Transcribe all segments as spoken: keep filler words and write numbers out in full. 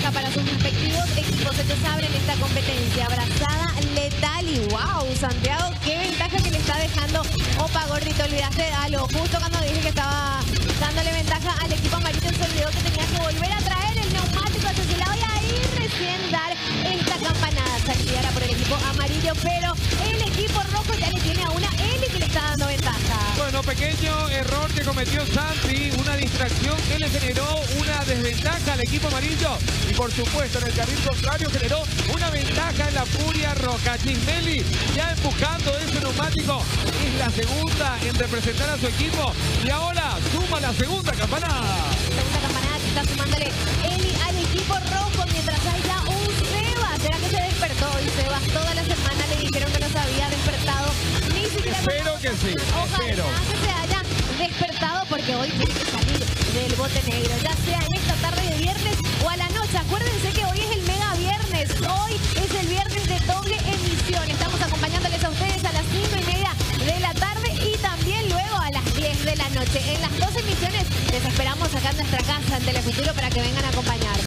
ventaja para sus respectivos equipos. Ellos abren esta competencia. Abrazada letal y wow, Santiago, qué ventaja que le está dejando Opa Gordito. Olvidaste de algo. Justo cuando dije que estaba dándole ventaja al equipo amarillo, se olvidó que tenía que volver a traer el neumático hacia ese lado y ahí recién dar esta campanada. Salida por el equipo amarillo, pero el equipo rojo ya le tiene a una Eli que le está dando ventaja. Bueno, pequeño error que cometió Santi, una distracción que le generó una desventaja al equipo amarillo y por supuesto en el carril contrario generó una ventaja en la Furia Roja. Chismeli ya empujando ese neumático, es la segunda en representar a su equipo y ahora suma la segunda campanada. Segunda campanada que está sumándole Eli al equipo rojo mientras hay ya un Sebas. ¿Será que se despertó? Y Sebas toda la semana le dijeron que no se había despertado. Ni siquiera espero que sí, ojalá espero. que se haya despertado porque hoy tiene que salir del bote negro, ya sea en esta tarde de viernes o a la noche. Acuérdense que hoy es el mega viernes, hoy es el viernes de doble emisión. Estamos acompañándoles a ustedes a las cinco y media de la tarde y también luego a las diez de la noche. En las dos emisiones les esperamos acá en nuestra casa en Telefuturo para que vengan a acompañarnos.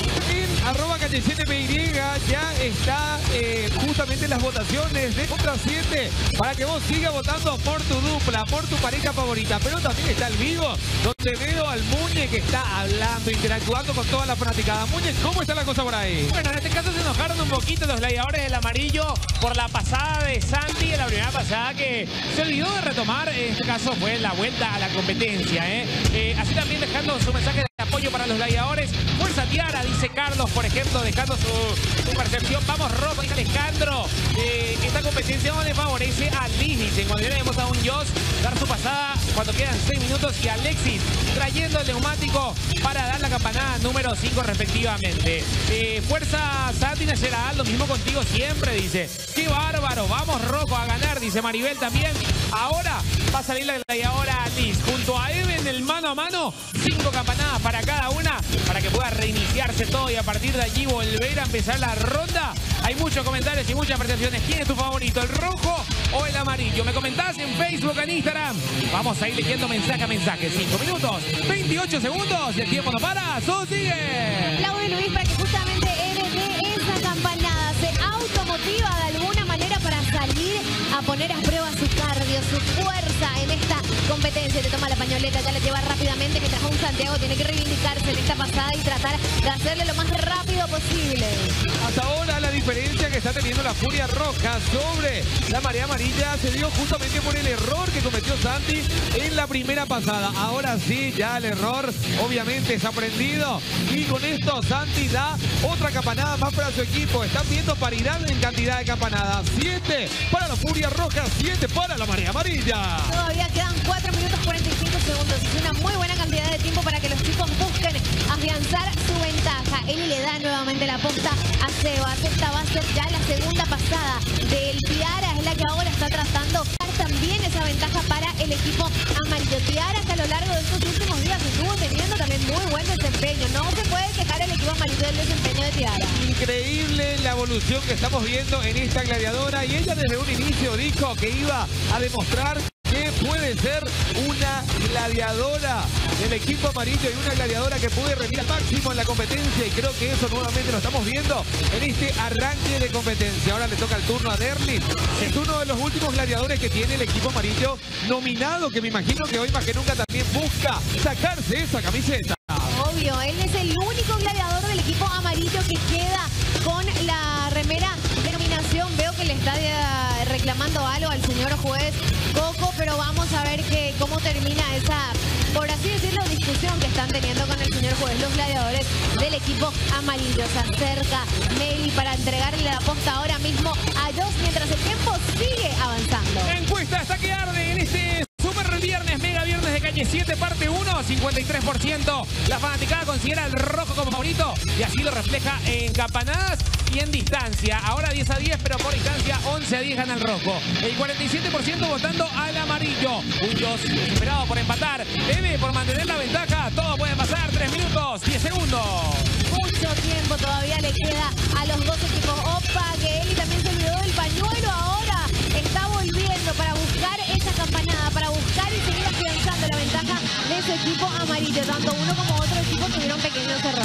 Arroba calle siete P Y ya está eh, justamente las votaciones de Contra siete para que vos sigas votando por tu dupla, por tu pareja favorita. Pero también está el vivo, donde veo al Muñe que está hablando, interactuando con toda la fanaticada. Muñe, ¿cómo está la cosa por ahí? Bueno, en este caso se enojaron un poquito los gladiadores del amarillo por la pasada de Santi en la primera pasada que se olvidó de retomar. En este caso fue la vuelta a la competencia. ¿eh? Eh, así también dejando su mensaje de apoyo para los gladiadores. Fuerza Tiara, dice Carlos, por ejemplo, dejando su, su percepción. Vamos, rojo, dice Alejandro. Eh, esta competencia no le favorece a Liz, dice. Cuando ya vemos a un Joss dar su pasada cuando quedan seis minutos y Alexis trayendo el neumático para dar la campanada número cinco respectivamente. Eh, fuerza Santi Nayeral, lo mismo contigo siempre, dice. Qué bárbaro, vamos rojo a ganar, dice Maribel también. Ahora va a salir la gladiadora Liz junto a Even el mano a mano. Cinco campanadas para cada una para que pueda reiniciarse todo y a partir de allí volver a empezar la ronda. Hay muchos comentarios y muchas percepciones. ¿Quién es tu favorito, el rojo o el amarillo? Me comentás en Facebook, en Instagram. Vamos a ir leyendo mensaje a mensaje. cinco minutos, veintiocho segundos y el tiempo no para. ¡Eso sigue! Claudio Luis, para que justamente eres de esa campanada, se automotiva de alguna manera para salir a poner a prueba su cardio, su fuerza en esta competencia. Le toma la pañoleta, ya la lleva rápidamente, mientras un Santiago tiene que reivindicarse en esta pasada y tratar de hacerle lo más rápido posible. Hasta ahora la diferencia que está teniendo la Furia Roja sobre la Marea Amarilla se dio justamente por el error que cometió Santi en la primera pasada. Ahora sí, ya el error obviamente es aprendido y con esto Santi da otra campanada más para su equipo. Están viendo paridad en cantidad de campanadas. siete para la Furia Roja, siete para la Marea Amarilla. Todavía quedan cuatro minutos cuarenta y cinco segundos. Es una muy buena cantidad de tiempo para que los chicos busquen afianzar su ventaja. Eli le da nuevamente la posta a Sebas. Esta va a ser ya la segunda pasada del Tiara. Es la que ahora está tratando de dar también esa ventaja para el equipo amarillo. Tiara que a lo largo de estos últimos días estuvo teniendo también muy buen desempeño. No se puede quejar el equipo amarillo del desempeño de Tiara. Increíble la evolución que estamos viendo en esta gladiadora y ella desde un inicio dijo que iba a demostrar que puede ser una gladiadora del equipo amarillo y una gladiadora que puede rendir al máximo en la competencia y creo que eso nuevamente lo estamos viendo en este arranque de competencia. Ahora le toca el turno a Derlis. Es uno de los últimos gladiadores que tiene el equipo amarillo nominado, que me imagino que hoy más que nunca también busca sacarse esa camiseta. Obvio, él es el único gladiador del equipo amarillo que queda con la remera de nominación. Veo que le está reclamando algo al señor juez Coco, pero vamos a ver que cómo termina esa, por así decirlo, discusión que están teniendo con el señor juez los gladiadores del equipo amarillo. Se acerca Meli para entregarle la posta ahora mismo a Joss mientras el tiempo sigue avanzando. La encuesta está que arde en este Super Viernes, Mega Viernes de Calle siete, parte uno, cincuenta y tres por ciento. La fanaticada considera al rojo como favorito y así lo refleja en campanadas y en distancia. Ahora diez a diez, pero por distancia once a diez gana el rojo. El cuarenta y siete por ciento votando al amarillo. Un Joss esperado por empatar. Eve por mantener la ventaja. Todo puede pasar. tres minutos, diez segundos. Mucho tiempo todavía le queda a los dos equipos. Opa, que Eli también se olvidó del pañuelo. Ahora está volviendo para buscar esa campanada, para buscar y seguir afianzando la ventaja de su equipo amarillo. Tanto uno como otro equipo tuvieron pequeños errores.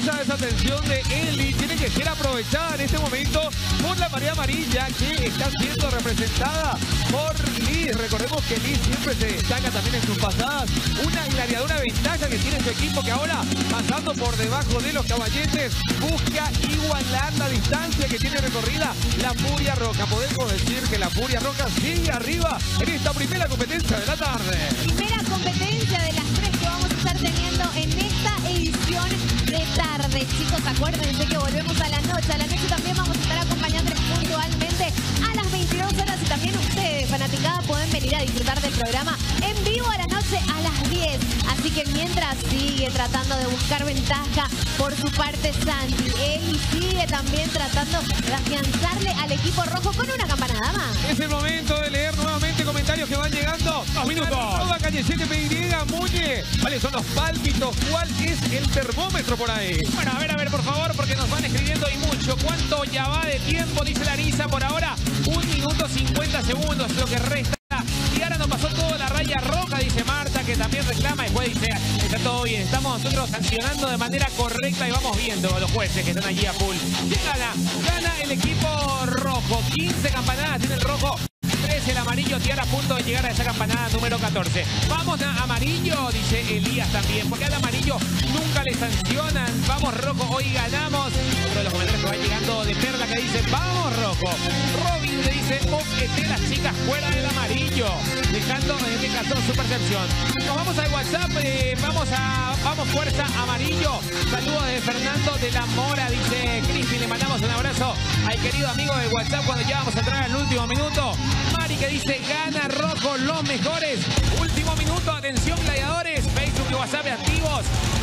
esa desatención de Eli tiene que ser aprovechada en este momento por la marea amarilla, que está siendo representada por Liz. Recordemos que Liz siempre se destaca también en sus pasadas. Una gladiadora ventaja que tiene su equipo, que ahora, pasando por debajo de los caballetes, busca igualar la distancia que tiene recorrida la Furia Roja. Podemos decir que la Furia Roja sigue arriba en esta primera competencia de la tarde. Primera competencia de las tres que vamos a estar teniendo en esta edición de tarde. Chicos, acuérdense que volvemos a la noche. A la noche también vamos a estar acompañándoles puntualmente a las veintidós horas, y también ustedes, fanaticada, pueden venir a disfrutar del programa en vivo a la noche a las diez. Así que mientras sigue tratando de buscar ventaja por su parte Santi, él sigue también tratando de afianzarle al equipo rojo con una campanada más. Es el momento de leer nuevamente comentarios que van llegando. Dos minutos. Toda calle siete P Y, Muñe. ¿Cuáles son los pálpitos? ¿Cuál es el termómetro por ahí? Bueno, a ver, a ver, por favor, porque nos van escribiendo y mucho. ¿Cuánto ya va de tiempo? Dice Larisa por ahora. Un minuto cincuenta segundos es lo que resta. Y ahora nos pasó toda la raya roja, dice Marta, que también reclama. Después dice, está todo bien. Estamos nosotros sancionando de manera correcta y vamos viendo a los jueces que están allí a full. ¿Quién gana? Gana el equipo rojo. quince campanadas tiene el rojo. trece el amarillo. Tiara a punto de llegar a esa campanada número catorce. Vamos a amarillo, dice Elías también, porque al amarillo nunca le sancionan. Vamos rojo, hoy ganamos. Otro de los comentarios que va llegando de Perla, que dice, vamos rojo. Robin le dice, oquete las chicas fuera del amarillo, dejando en este caso su percepción. Nos vamos al WhatsApp, eh, vamos a vamos fuerza amarillo. Saludos de Fernando de la Mora, dice Crispy. Le mandamos un abrazo al querido amigo de WhatsApp cuando ya vamos a entrar al último minuto. Mari, que dice, gana rojo, los mejores. Último minuto, atención gladiadores, Facebook y WhatsApp activos.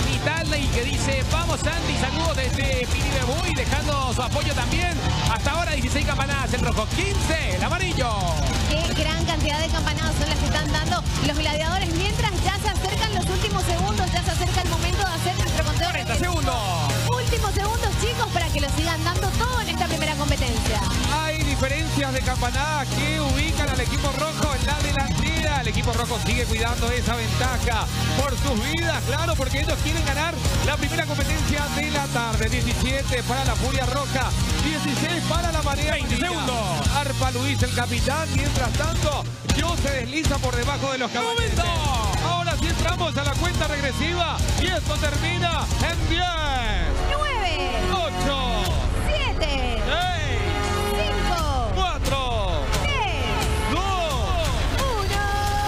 Y que dice, vamos Sandy, saludos desde Piribebuy, dejando su apoyo también. Hasta ahora dieciséis campanadas el rojo, quince el amarillo. Qué gran cantidad de campanadas son las que están dando los gladiadores, mientras ya se acercan los últimos segundos, ya se acerca el momento de hacer nuestro conteo. cuarenta segundos. Últimos segundos, chicos, para que lo sigan dando todo en esta primera competencia. Hay diferencias de campanadas que ubican al equipo rojo en la delantera. El equipo rojo sigue cuidando esa ventaja por sus vidas, claro, porque ellos quieren ganar la primera competencia de la tarde. diecisiete para la Furia Roja, dieciséis para la Marea. veinte segundos. Arpa Luis, el capitán. Mientras tanto, Yo se desliza por debajo de los caballetes. Ahora sí entramos a la cuenta regresiva y esto termina en diez, nueve, ocho, siete, seis, cinco, cuatro, tres, dos, uno.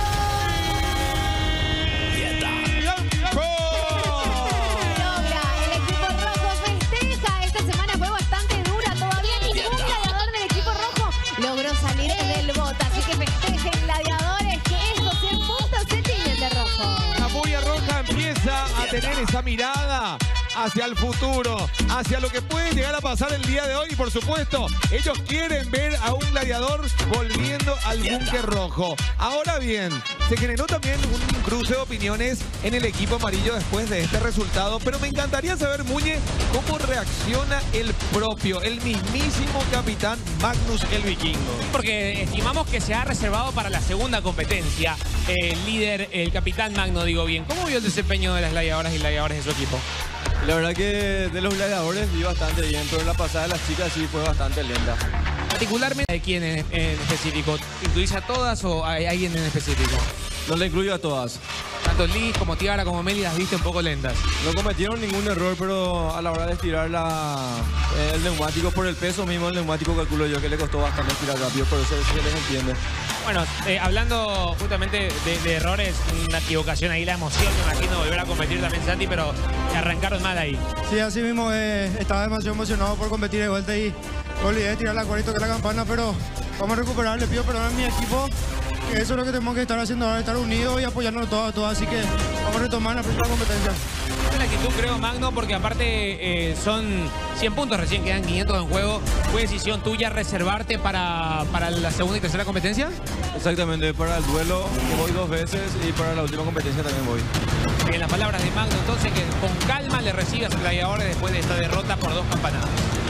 Logra, el equipo rojo festeja. Esta semana fue bastante dura. Todavía ningún gladiador del equipo rojo logró salir del bote. Así que festejen, gladiadores, que estos cien puntos se tiñen de rojo. La Furia Roja empieza a tener esa mirada hacia el futuro, hacia lo que puede llegar a pasar el día de hoy. Y por supuesto, ellos quieren ver a un gladiador volviendo al búnker rojo. Ahora bien, se generó también un cruce de opiniones en el equipo amarillo después de este resultado. Pero me encantaría saber, Muñe, cómo reacciona el propio, el mismísimo capitán Magnus el Vikingo. Porque estimamos que se ha reservado para la segunda competencia. El líder, el capitán Magno, digo bien. ¿Cómo vio el desempeño de las gladiadoras y gladiadores de su equipo? La verdad que de los gladiadores vi bastante bien, pero la pasada de las chicas sí fue bastante lenta. Particularmente, ¿de quién en, en específico? ¿Incluís a todas o hay alguien en específico? No le incluyo a todas. Tanto Liz como Tiara como Meli las viste un poco lentas. No cometieron ningún error, pero a la hora de estirar la, eh, el neumático por el peso mismo, el neumático calculo yo que le costó bastante estirar rápido, por eso se les entiende. Bueno, eh, hablando justamente de, de errores, una equivocación ahí, la emoción, me imagino, volver a competir también Santi, pero arrancaron mal ahí. Sí, así mismo, eh, estaba demasiado emocionado por competir de vuelta y olvidé de tirar la cuarita que la campana, pero vamos a recuperar, le pido perdón a mi equipo, que eso es lo que tenemos que estar haciendo ahora, estar unidos y apoyarnos todos, todos, así que vamos a retomar la próxima competencia. Es la actitud, creo, Magno, porque aparte eh, son cien puntos, recién quedan quinientos en juego. ¿Fue decisión tuya reservarte para, para la segunda y tercera competencia? Exactamente, para el duelo voy dos veces y para la última competencia también voy. En las palabras de Magno, entonces, que con calma le recibe a sus gladiadores después de esta derrota por dos campanadas.